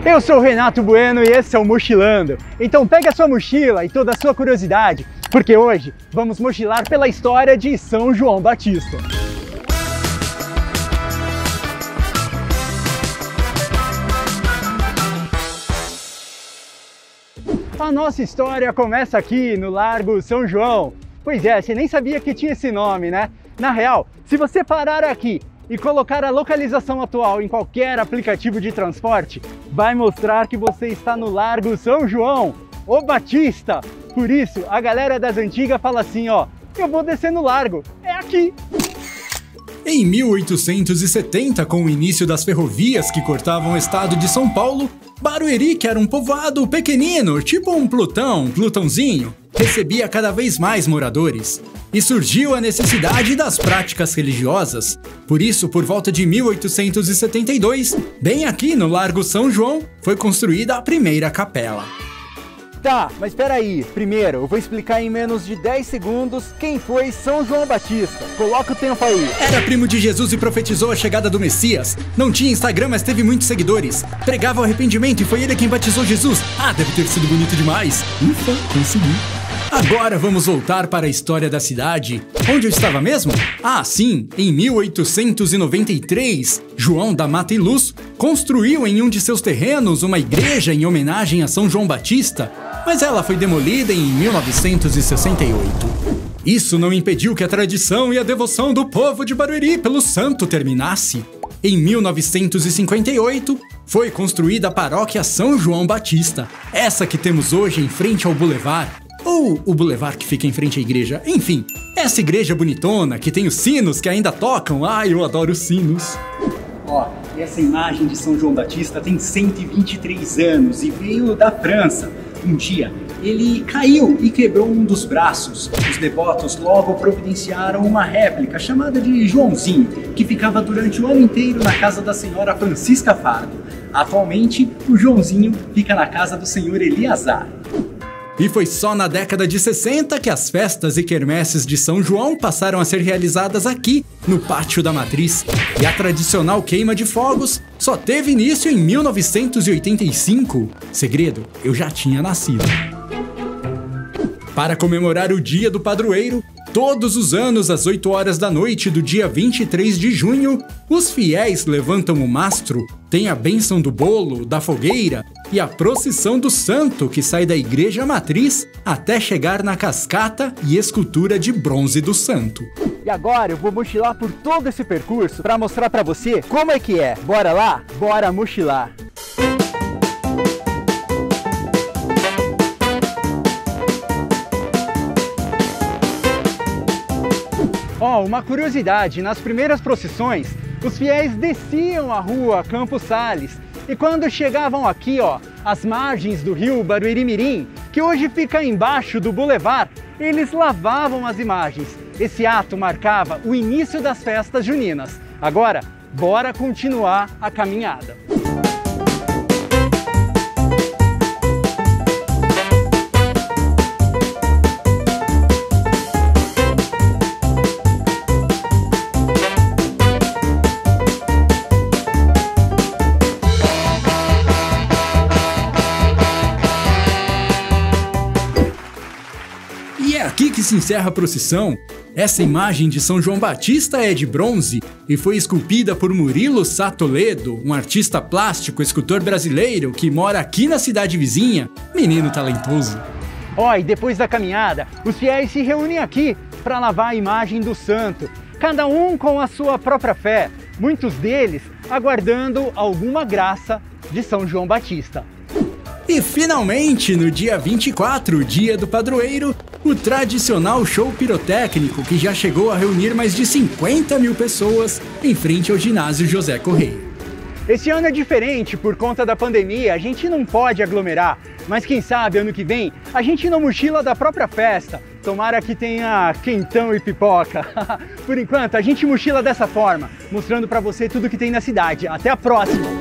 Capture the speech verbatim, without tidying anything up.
Eu sou o Renato Bueno e esse é o Mochilando. Então pegue a sua mochila e toda a sua curiosidade, porque hoje vamos mochilar pela história de São João Batista. A nossa história começa aqui no Largo São João. Pois é, você nem sabia que tinha esse nome, né? Na real, se você parar aqui e colocar a localização atual em qualquer aplicativo de transporte, vai mostrar que você está no Largo São João, o Batista. Por isso, a galera das antigas fala assim, ó, eu vou descer no largo, é aqui. Em mil oitocentos e setenta, com o início das ferrovias que cortavam o estado de São Paulo, Barueri, que era um povoado pequenino, tipo um Plutão, um Plutãozinho, recebia cada vez mais moradores. E surgiu a necessidade das práticas religiosas. Por isso, por volta de mil oitocentos e setenta e dois, bem aqui no Largo São João, foi construída a primeira capela. Tá, mas espera aí. Primeiro, eu vou explicar em menos de dez segundos quem foi São João Batista. Coloca o tempo aí. Era primo de Jesus e profetizou a chegada do Messias. Não tinha Instagram, mas teve muitos seguidores. Pregava o arrependimento e foi ele quem batizou Jesus. Ah, deve ter sido bonito demais. Ufa, consegui. Agora vamos voltar para a história da cidade. Onde eu estava mesmo? Ah, sim, em mil oitocentos e noventa e três, João da Mata e Luz construiu em um de seus terrenos uma igreja em homenagem a São João Batista, mas ela foi demolida em mil novecentos e sessenta e oito. Isso não impediu que a tradição e a devoção do povo de Barueri pelo santo terminasse. Em mil novecentos e cinquenta e oito, foi construída a paróquia São João Batista, essa que temos hoje em frente ao Boulevard. Ou o Boulevard que fica em frente à igreja, enfim, essa igreja bonitona que tem os sinos que ainda tocam. Ai, eu adoro os sinos. Ó, essa imagem de São João Batista tem cento e vinte e três anos e veio da França. Um dia, ele caiu e quebrou um dos braços. Os devotos logo providenciaram uma réplica chamada de Joãozinho, que ficava durante o ano inteiro na casa da senhora Francisca Fardo. Atualmente, o Joãozinho fica na casa do senhor Eliazar. E foi só na década de sessenta que as festas e quermesses de São João passaram a ser realizadas aqui, no Pátio da Matriz. E a tradicional queima de fogos só teve início em mil novecentos e oitenta e cinco. Segredo, eu já tinha nascido. Para comemorar o Dia do Padroeiro, todos os anos às oito horas da noite do dia vinte e três de junho, os fiéis levantam o mastro, tem a bênção do bolo, da fogueira e a procissão do santo que sai da igreja matriz até chegar na cascata e escultura de bronze do santo. E agora eu vou mochilar por todo esse percurso para mostrar para você como é que é. Bora lá? Bora mochilar! Ó, oh, uma curiosidade, nas primeiras procissões, os fiéis desciam a rua Campos Sales e quando chegavam aqui, ó, às margens do rio Barueri-Mirim, que hoje fica embaixo do Boulevard, eles lavavam as imagens. Esse ato marcava o início das festas juninas. Agora, bora continuar a caminhada. Aqui que se encerra a procissão. Essa imagem de São João Batista é de bronze e foi esculpida por Murilo Sá Toledo, um artista plástico, escultor brasileiro que mora aqui na cidade vizinha. Menino talentoso. Ó, e depois da caminhada, os fiéis se reúnem aqui para lavar a imagem do santo, cada um com a sua própria fé, muitos deles aguardando alguma graça de São João Batista. E finalmente, no dia vinte e quatro, dia do padroeiro, o tradicional show pirotécnico que já chegou a reunir mais de cinquenta mil pessoas em frente ao ginásio José Correia. Esse ano é diferente por conta da pandemia, a gente não pode aglomerar, mas quem sabe ano que vem a gente não mochila da própria festa. Tomara que tenha quentão e pipoca. Por enquanto a gente mochila dessa forma, mostrando pra você tudo que tem na cidade. Até a próxima!